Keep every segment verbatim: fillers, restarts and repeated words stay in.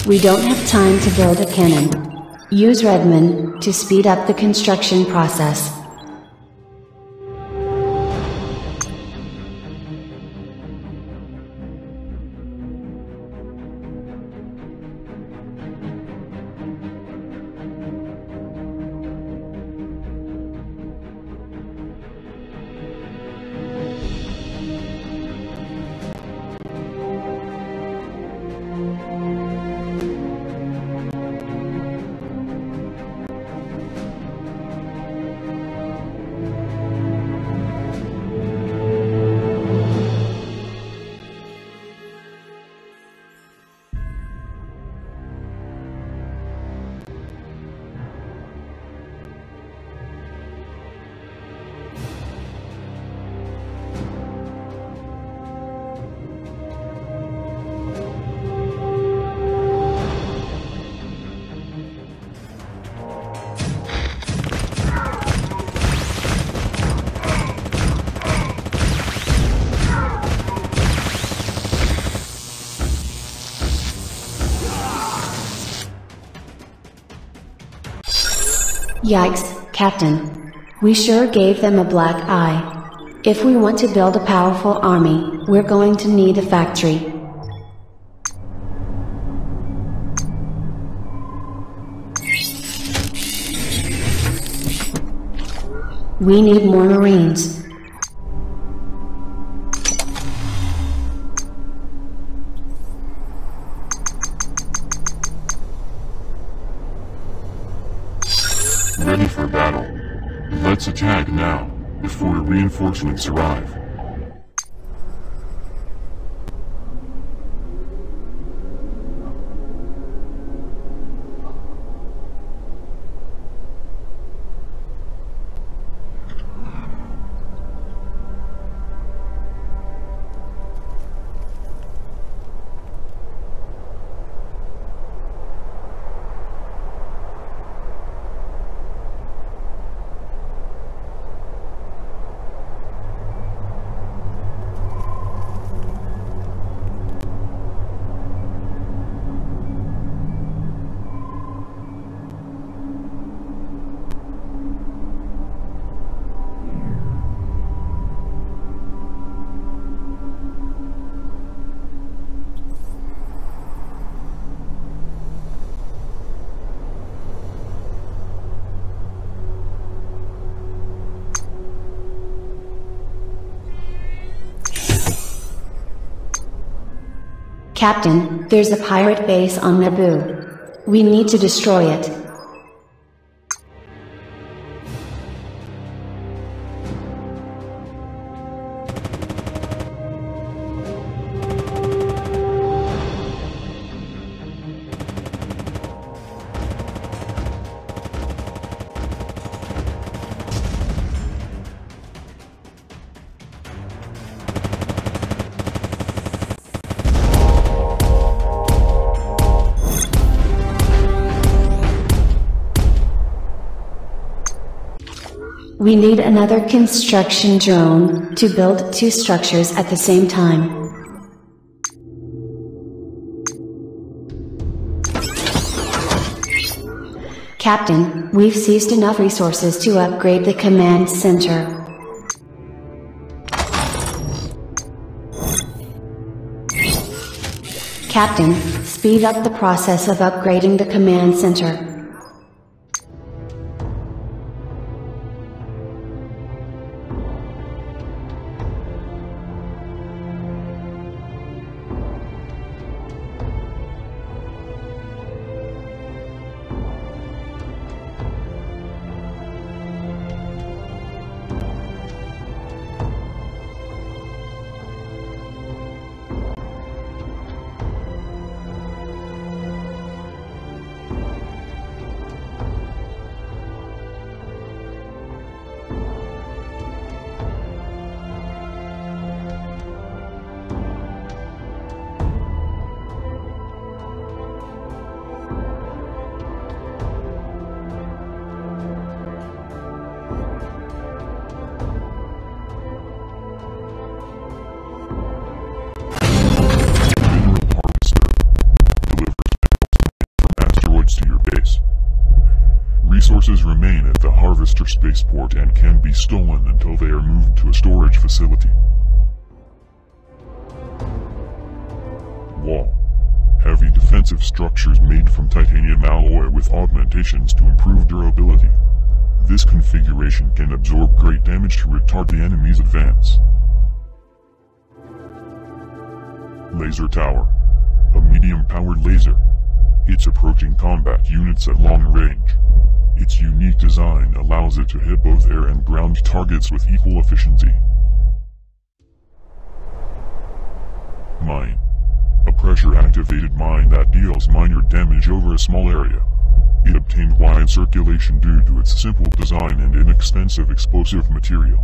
We don't have time to build a cannon. Use Redmond to speed up the construction process. Yikes, Captain. We sure gave them a black eye. If we want to build a powerful army, we're going to need a factory. We need more Marines. Ready for battle. Let's attack now, before reinforcements arrive. Captain, there's a pirate base on Naboo. We need to destroy it. We need another construction drone to build two structures at the same time. Captain, we've seized enough resources to upgrade the command center. Captain, speed up the process of upgrading the command center. spaceport and can be stolen until they are moved to a storage facility. Wall. Heavy defensive structures made from titanium alloy with augmentations to improve durability. This configuration can absorb great damage to retard the enemy's advance. Laser Tower. A medium-powered laser. It's approaching combat units at long range. Its unique design allows it to hit both air and ground targets with equal efficiency. Mine. A pressure-activated mine that deals minor damage over a small area. It obtained wide circulation due to its simple design and inexpensive explosive material.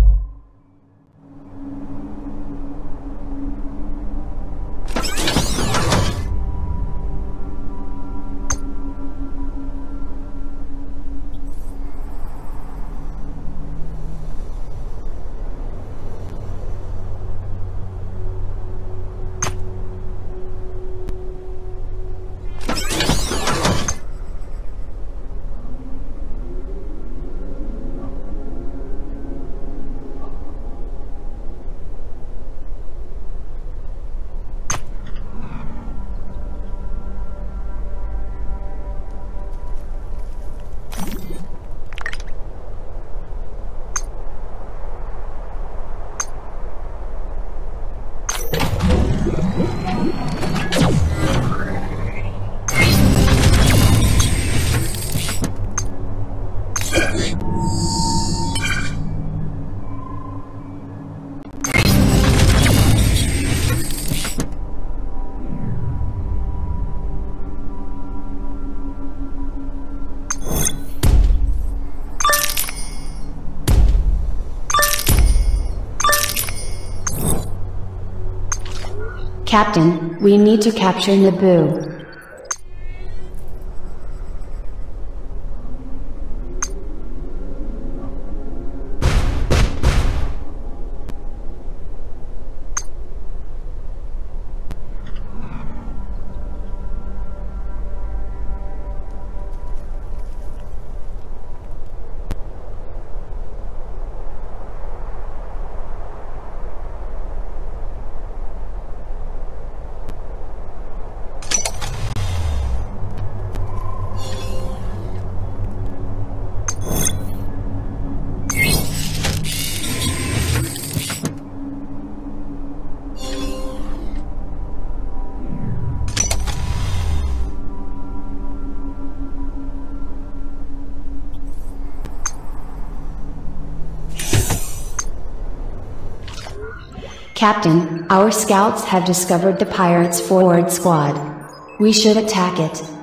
Captain, we need to capture Naboo. Captain, our scouts have discovered the pirates' forward squad. We should attack it.